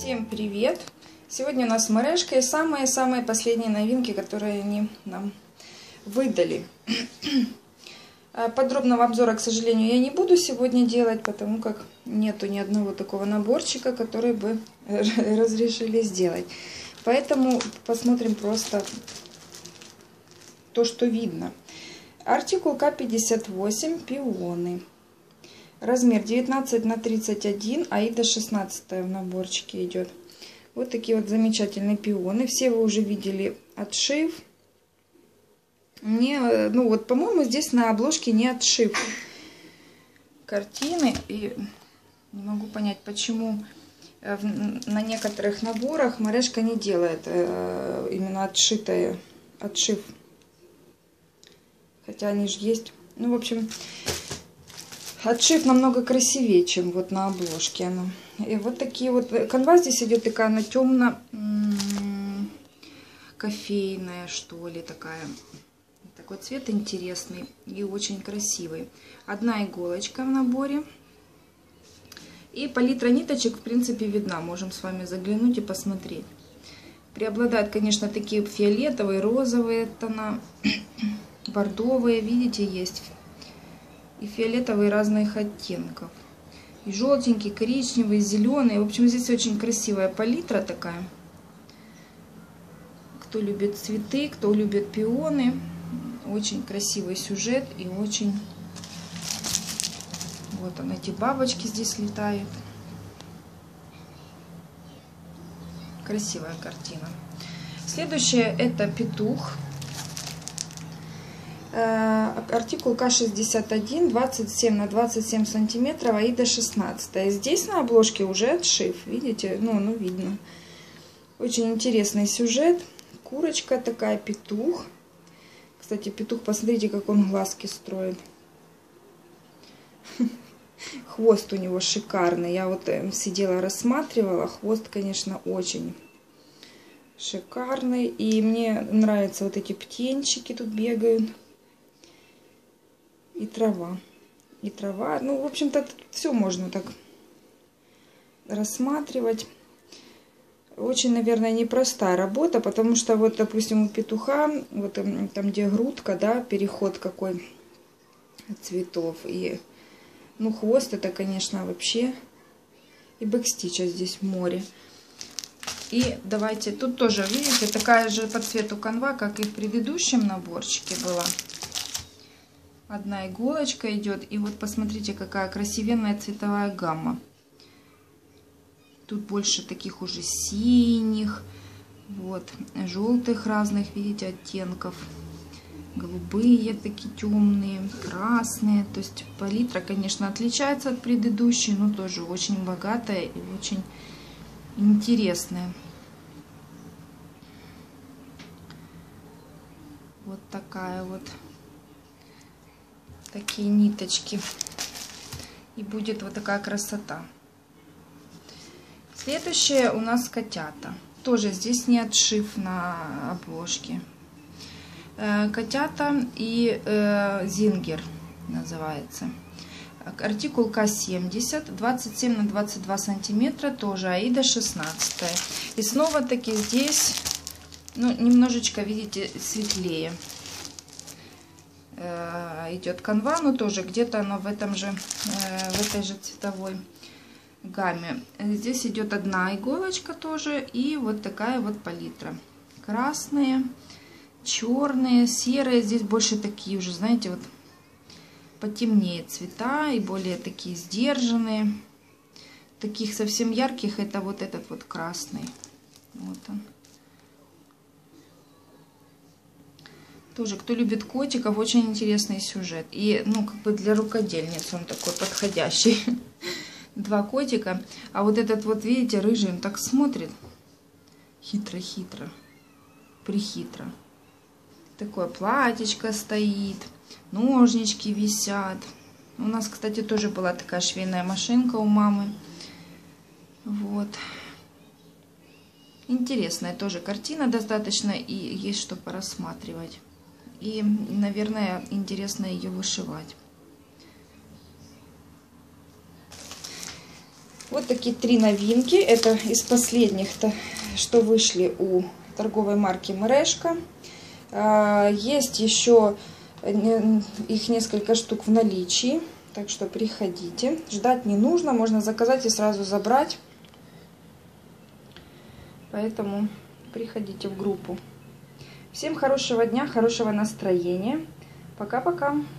Всем привет! Сегодня у нас с Марешкой самые-самые последние новинки, которые они нам выдали. Подробного обзора, к сожалению, я не буду сегодня делать, потому как нету ни одного такого наборчика, который бы разрешили сделать. Поэтому посмотрим просто то, что видно. Артикул К58, пионы. Размер 19 на 31, Аида 16 в наборчике идет. Вот такие вот замечательные пионы. Все вы уже видели отшив. Ну вот, по-моему, здесь на обложке не отшив картины. И не могу понять, почему на некоторых наборах Марешка не делает именно отшив. Хотя они же есть. Ну, в общем... Отшив намного красивее, чем вот на обложке она. И вот такие вот... Канва здесь идет такая, она темно-кофейная, что ли, такая. Такой цвет интересный и очень красивый. Одна иголочка в наборе. И палитра ниточек, в принципе, видна. Можем с вами заглянуть и посмотреть. Преобладают, конечно, такие фиолетовые, розовые тона, бордовые, видите, есть. И фиолетовые разных оттенков. И желтенький, коричневый, зеленый. В общем, здесь очень красивая палитра такая. Кто любит цветы, кто любит пионы. Очень красивый сюжет и очень... Вот он, эти бабочки здесь летают. Красивая картина. Следующее это петух. Артикул К61, 27 на 27 сантиметров, Аида 16. Здесь на обложке уже отшив, видите, ну видно. Очень интересный сюжет. Курочка такая, петух. Кстати, петух, посмотрите, как он глазки строит. Хвост у него шикарный. Я вот сидела, рассматривала. Хвост, конечно, очень шикарный. И мне нравятся вот эти птенчики тут бегают. И трава. И трава. Ну, в общем-то, все можно так рассматривать. Очень, наверное, непростая работа, потому что вот, допустим, у петуха, вот там, где грудка, да, переход какой цветов. И, ну, хвост это, конечно, вообще. И бэкстича здесь море. И давайте, тут тоже, видите, такая же по цвету канва, как и в предыдущем наборчике была. Одна иголочка идет. И вот посмотрите, какая красивенная цветовая гамма. Тут больше таких уже синих, вот, желтых разных, видите, оттенков. Голубые такие темные, красные. То есть палитра, конечно, отличается от предыдущей, но тоже очень богатая и очень интересная. Вот такая вот. Такие ниточки. И будет вот такая красота. Следующее у нас котята. Тоже здесь не отшив на обложке. Котята и зингер называется. Артикул К70, 27 на 22 сантиметра, тоже Аида 16. И снова таки здесь, ну, немножечко, видите, светлее идет канва, но тоже где-то оно в этой же цветовой гамме. Здесь идет одна иголочка тоже и вот такая вот палитра. Красные, черные, серые. Здесь больше такие уже, знаете, вот потемнее цвета и более такие сдержанные. Таких совсем ярких это вот этот вот красный. Вот он. Тоже, кто любит котиков, очень интересный сюжет. И, ну, как бы для рукодельниц он такой подходящий. Два котика. А вот этот вот, видите, рыжий, он так смотрит. Хитро-хитро. Прихитро. Такое платьечко стоит. Ножнички висят. У нас, кстати, тоже была такая швейная машинка у мамы. Вот. Интересная тоже картина достаточно. И есть что порассматривать. И, наверное, интересно ее вышивать. Вот такие 3 новинки. Это из последних-то, что вышли у торговой марки Мэрешка. Есть еще их несколько штук в наличии. Так что приходите. Ждать не нужно. Можно заказать и сразу забрать. Поэтому приходите в группу. Всем хорошего дня, хорошего настроения. Пока-пока.